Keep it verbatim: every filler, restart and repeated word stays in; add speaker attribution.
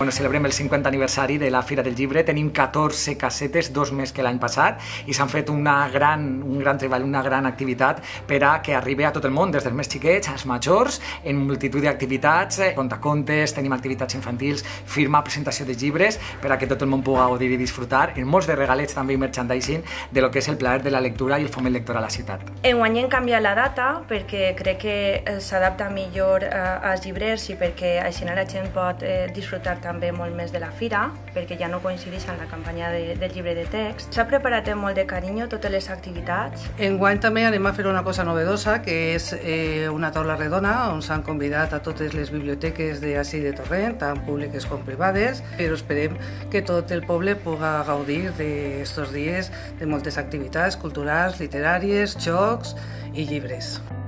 Speaker 1: Bueno, celebrem el cinquanta aniversari de la Fira del Llibre, tenim catorze casetes, dos més que l'any passat, i s'han fet una gran, un gran treball, una gran activitat per a que arribi a tot el món, des dels més xiquets als majors, en multitud d'activitats, contacontes, tenim activitats infantils, firma, presentació de llibres, per a que tot el món pugui gaudir i disfrutar, en molts de regalets també i merchandising de lo que és el plaer de la lectura i el foment lector a la ciutat.
Speaker 2: Enguany hem canviat la data perquè crec que s'adapta millor als llibrers i perquè així la gent pot disfrutar també molt més de la fira, perquè ja no coincideix amb la campanya de, del llibre de text. S'ha preparat amb molt de carinyo totes les activitats.
Speaker 3: Enguany també anem a fer una cosa novedosa, que és eh, una taula redona on s'han convidat a totes les biblioteques d'ací de Torrent, tant públiques com privades, però esperem que tot el poble pugui gaudir d'estos dies de moltes activitats culturals, literàries, jocs i llibres.